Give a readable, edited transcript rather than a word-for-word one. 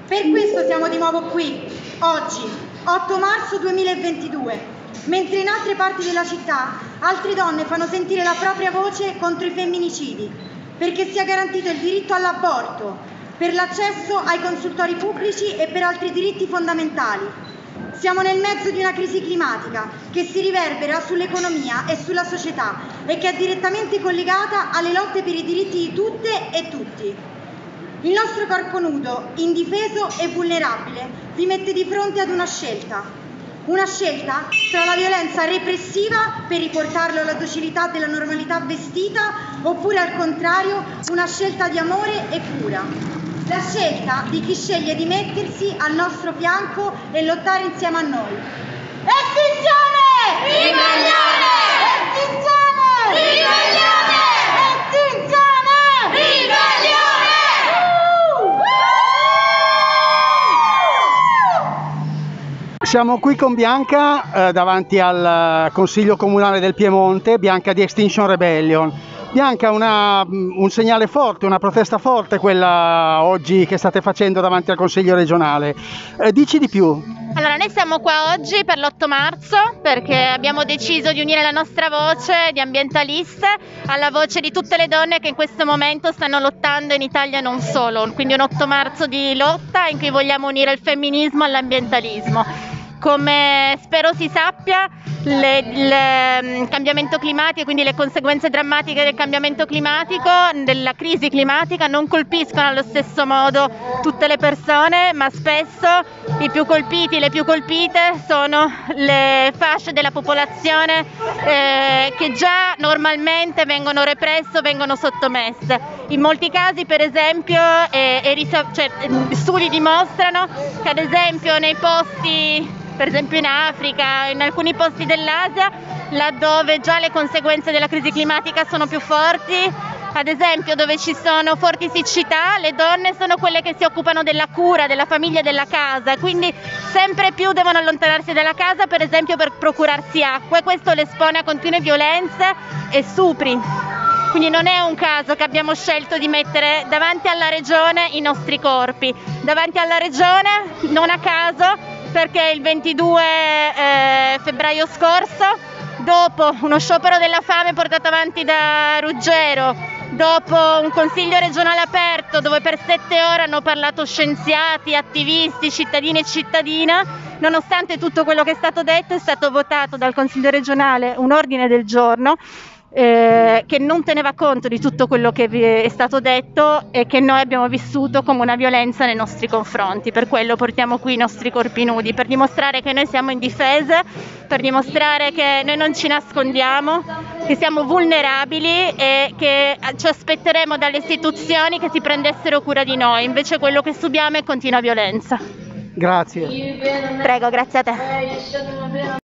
Per questo siamo di nuovo qui, oggi, 8 marzo 2022, mentre in altre parti della città altre donne fanno sentire la propria voce contro i femminicidi, perché sia garantito il diritto all'aborto, per l'accesso ai consultori pubblici e per altri diritti fondamentali. Siamo nel mezzo di una crisi climatica che si riverbera sull'economia e sulla società e che è direttamente collegata alle lotte per i diritti di tutte e tutti. Il nostro corpo nudo, indifeso e vulnerabile, vi mette di fronte ad una scelta tra la violenza repressiva per riportarlo alla docilità della normalità vestita oppure al contrario una scelta di amore e cura. La scelta di chi sceglie di mettersi al nostro fianco e lottare insieme a noi. Estinzione! Ribellione! Estinzione! Ribellione! Estinzione! Ribellione! Siamo qui con Bianca davanti al Consiglio Comunale del Piemonte, Bianca di Extinction Rebellion. Bianca, un segnale forte, una protesta forte quella oggi che state facendo davanti al Consiglio regionale. Dici di più. Allora, noi siamo qua oggi per l'8 marzo perché abbiamo deciso di unire la nostra voce di ambientaliste alla voce di tutte le donne che in questo momento stanno lottando in Italia, non solo. Quindi un 8 marzo di lotta in cui vogliamo unire il femminismo all'ambientalismo. Come spero si sappia, il cambiamento climatico, quindi le conseguenze drammatiche del cambiamento climatico, della crisi climatica, non colpiscono allo stesso modo tutte le persone, ma spesso i più colpiti, le più colpite sono le fasce della popolazione che già normalmente vengono represse o vengono sottomesse. In molti casi, per esempio, studi dimostrano che ad esempio nei posti, per esempio in Africa, in alcuni posti dell'Asia, laddove già le conseguenze della crisi climatica sono più forti, ad esempio dove ci sono forti siccità, le donne sono quelle che si occupano della cura, della famiglia e della casa, quindi sempre più devono allontanarsi dalla casa, per esempio per procurarsi acqua, e questo le espone a continue violenze e stupri. Quindi non è un caso che abbiamo scelto di mettere davanti alla regione i nostri corpi, davanti alla regione non a caso, perché il 22 febbraio scorso, dopo uno sciopero della fame portato avanti da Ruggero, dopo un consiglio regionale aperto dove per 7 ore hanno parlato scienziati, attivisti, cittadini e cittadine, nonostante tutto quello che è stato detto, è stato votato dal consiglio regionale un ordine del giorno che non teneva conto di tutto quello che è stato detto e che noi abbiamo vissuto come una violenza nei nostri confronti. Per quello portiamo qui i nostri corpi nudi, per dimostrare che noi siamo indifese, per dimostrare che noi non ci nascondiamo, che siamo vulnerabili e che ci aspetteremo dalle istituzioni che si prendessero cura di noi. Invece quello che subiamo è continua violenza. Grazie. Prego, grazie a te.